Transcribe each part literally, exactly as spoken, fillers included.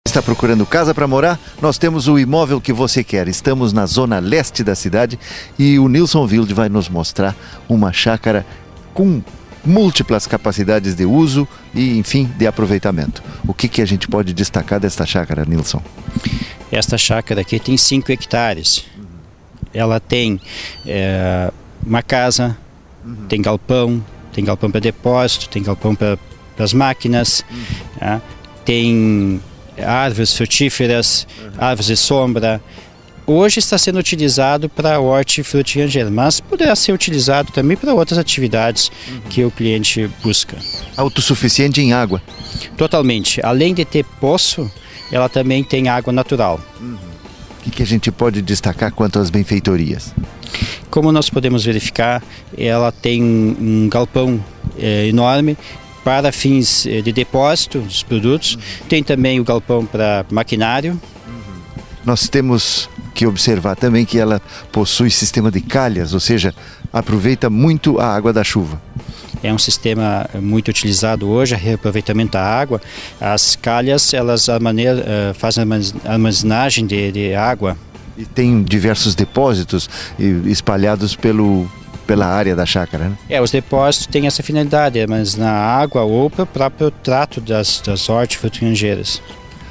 Está procurando casa para morar? Nós temos o imóvel que você quer. Estamos na zona leste da cidade e o Nilson Wilde vai nos mostrar uma chácara com múltiplas capacidades de uso e, enfim, de aproveitamento. O que, que a gente pode destacar desta chácara, Nilson? Esta chácara aqui tem cinco hectares. Ela tem é, uma casa, uhum. tem galpão, tem galpão para depósito, tem galpão para as máquinas, uhum. tá? Tem árvores frutíferas, uhum. árvores de sombra. Hoje está sendo utilizado para hortifruti e grangeiro, mas poderá ser utilizado também para outras atividades uhum. que o cliente busca. Autossuficiente em água? Totalmente. Além de ter poço, ela também tem água natural. Uhum. O que, que a gente pode destacar quanto às benfeitorias? Como nós podemos verificar, ela tem um galpão é, enorme para fins de depósito dos produtos. Uhum. Tem também o galpão para maquinário. Uhum. Nós temos que observar também que ela possui sistema de calhas, ou seja, aproveita muito a água da chuva. É um sistema muito utilizado hoje, reaproveitamento da água. As calhas, elas maneira, fazem armazenagem de, de água. E tem diversos depósitos espalhados pelo, pela área da chácara, né? É, os depósitos têm essa finalidade, mas na água ou para o próprio trato das, das hortifrutigranjeiras.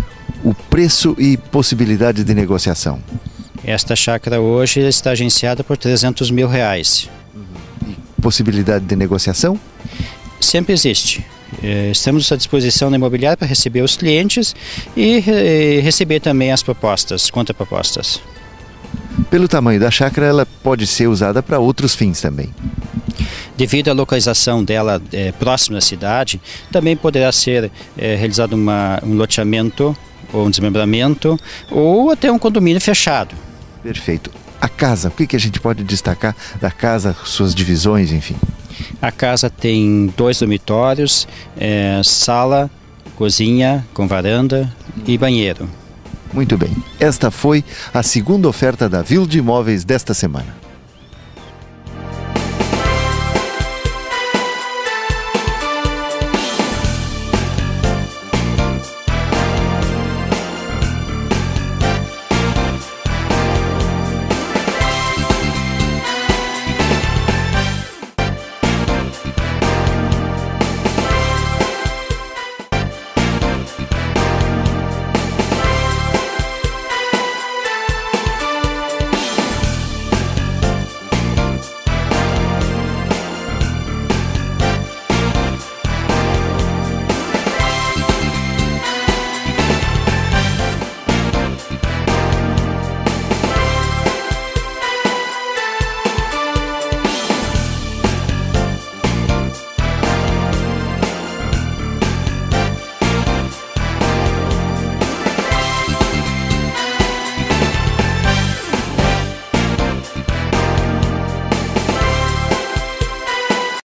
O preço e possibilidade de negociação? Esta chácara hoje está agenciada por trezentos mil reais. Possibilidade de negociação? Sempre existe. Estamos à disposição da imobiliária para receber os clientes e receber também as propostas, contrapropostas. Pelo tamanho da chácara, ela pode ser usada para outros fins também. Devido à localização dela é, próxima à cidade, também poderá ser é, realizado uma, um loteamento ou um desmembramento ou até um condomínio fechado. Perfeito. A casa, o que, que a gente pode destacar da casa, suas divisões, enfim? A casa tem dois dormitórios, é, sala, cozinha com varanda e banheiro. Muito bem. Esta foi a segunda oferta da Wilde Imóveis desta semana.